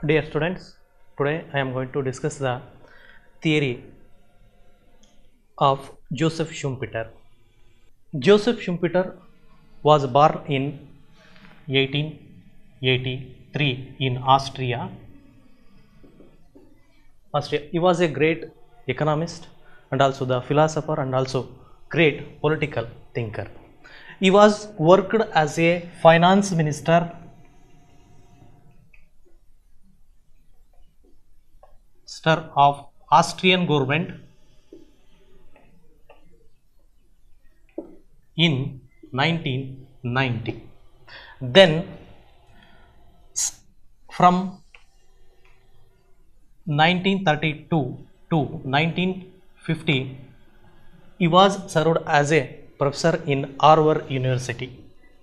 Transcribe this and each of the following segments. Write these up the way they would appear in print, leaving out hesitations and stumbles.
Dear students, today I am going to discuss the theory of Joseph Schumpeter. Joseph Schumpeter was born in 1883 in Austria. He was a great economist and also the philosopher and also great political thinker. He was worked as a finance minister of Austrian government in 1990. Then from 1932 to 1950 he was served as a professor in Harvard University.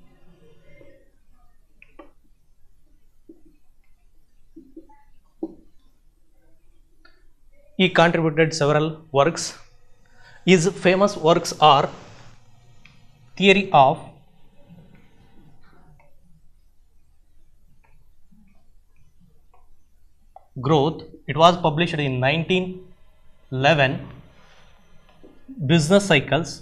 He contributed several works. His famous works are Theory of Growth. It was published in 1911. Business Cycles.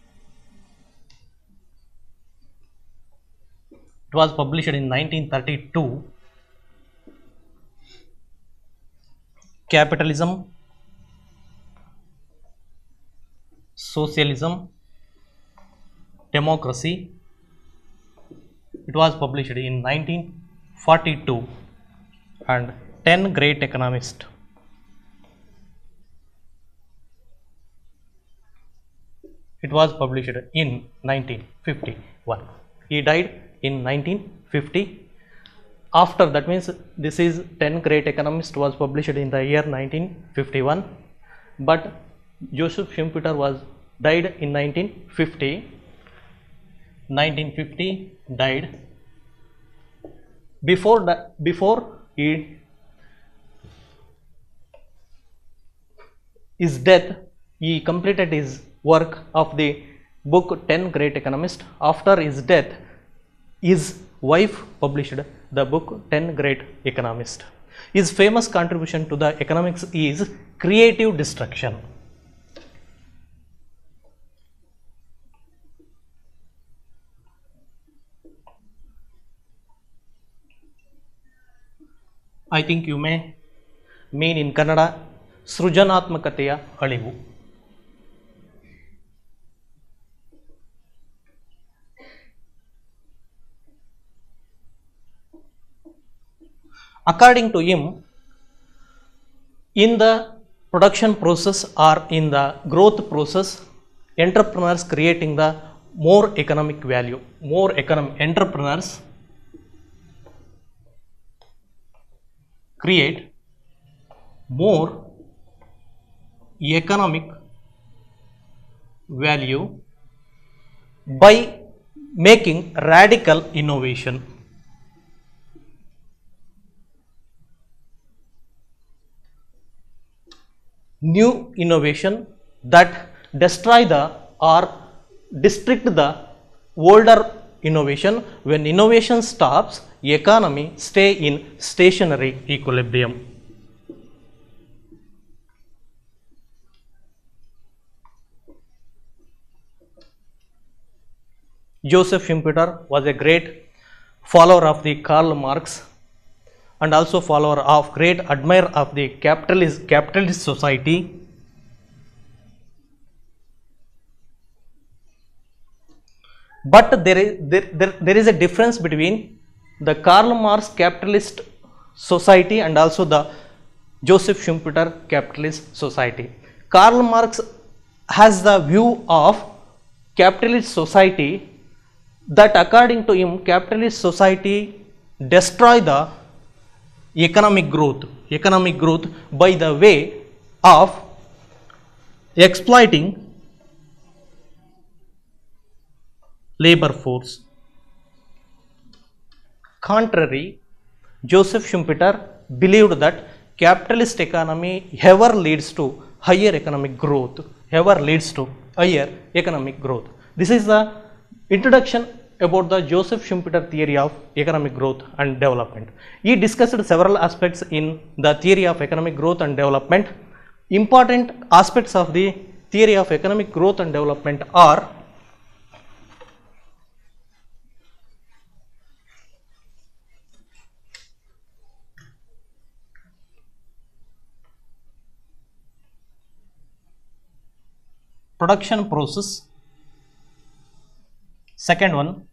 It was published in 1932. Capitalism, Socialism, Democracy. It was published in 1942. And 10 Great Economists. It was published in 1951. He died in 1950. After that means this is 10 Great Economists was published in the year 1951. But Joseph Schumpeter was died in 1950. 1950 died. Before his death, he completed his work of the book 10 Great Economists. After his death, his wife published the book 10 Great Economists. His famous contribution to the economics is creative destruction. I think you may mean in Kannada ಸೃಜನಾತ್ಮಕತೆಯ ಅಳಿವು. According to him, in the production process or in the growth process, entrepreneurs creating the more economic value, entrepreneurs create more economic value by making radical innovation. New innovation that destroy the or restrict the older innovation. When innovation stops, economy stay in stationary equilibrium. Joseph Schumpeter was a great follower of the Karl Marx and also follower of great admirer of the capitalist society. But there is a difference between the Karl Marx capitalist society and also the Joseph Schumpeter capitalist society. Karl Marx has the view of capitalist society that according to him capitalist society destroy the economic growth by the way of exploiting labor force. Contrary, Joseph Schumpeter believed that capitalist economy ever leads to higher economic growth. This is the introduction about the Joseph Schumpeter theory of economic growth and development. He discussed several aspects in the theory of economic growth and development. Important aspects of the theory of economic growth and development are production process, second one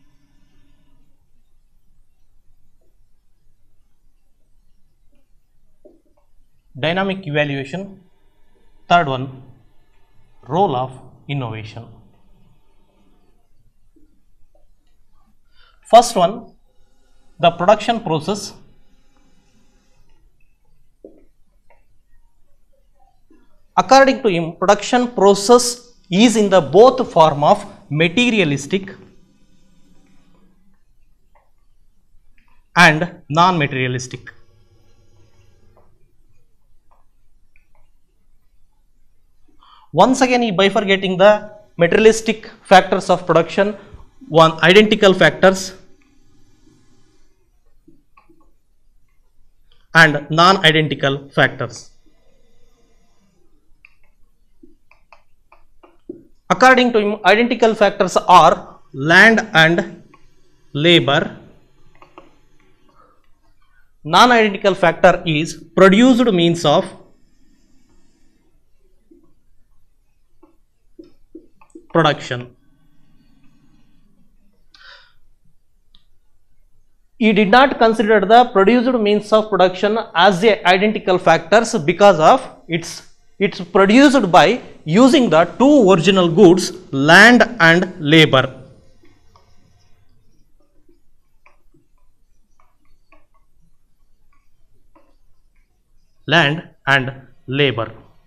dynamic evaluation, third one role of innovation. First one, the production process. According to him, production process is in the both form of materialistic and non-materialistic. Once again, he bifurcating the materialistic factors of production, one identical factors and non-identical factors. According to him, identical factors are land and labor. Non-identical factor is produced means of production. He did not consider the produced means of production as the identical factors because of it's produced by using the two original goods, land and labor. Land and labor.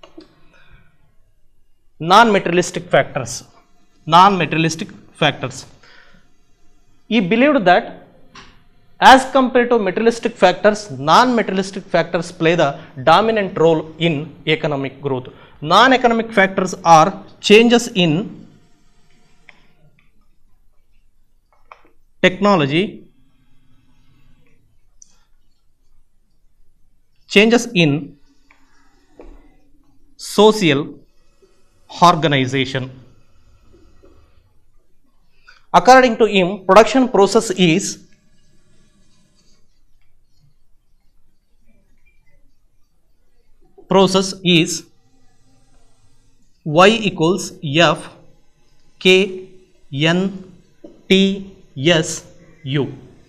Non-materialistic factors. Non-materialistic factors. He believed that as compared to materialistic factors, non-materialistic factors play the dominant role in economic growth. Non-economic factors are changes in technology, changes in social organization. According to him, production process is Y equals F K N T S U.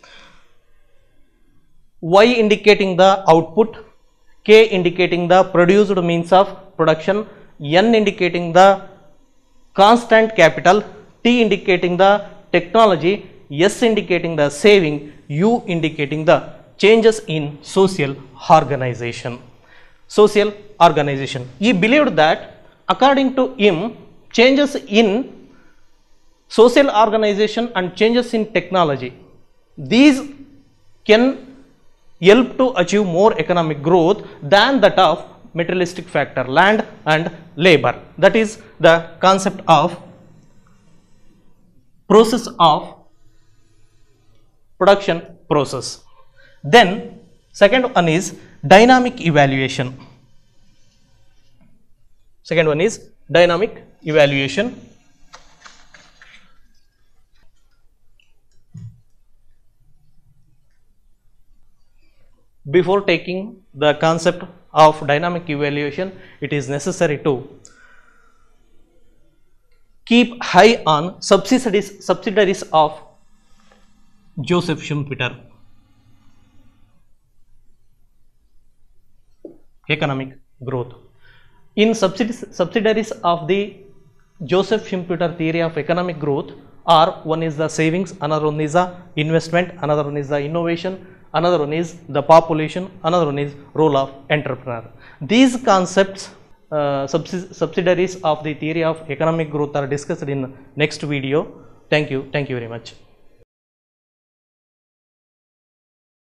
Y indicating the output, K indicating the produced means of production, N indicating the constant capital, T indicating the technology, S indicating the saving, U indicating the changes in social organization. Social organization. He believed that according to him, changes in social organization and changes in technology, these can help to achieve more economic growth than that of materialistic factor, land and labor. That is the concept of process of production process. Then second one is dynamic evaluation. Second one is dynamic evaluation. Before taking the concept of dynamic evaluation, it is necessary to keep high on subsidiaries of Joseph Schumpeter. Economic growth. In subsidiaries of the Joseph Schumpeter theory of economic growth are, one is the savings, another one is the investment, another one is the innovation, another one is the population, another one is role of entrepreneur. These concepts, subsidiaries of the theory of economic growth are discussed in next video. Thank you very much.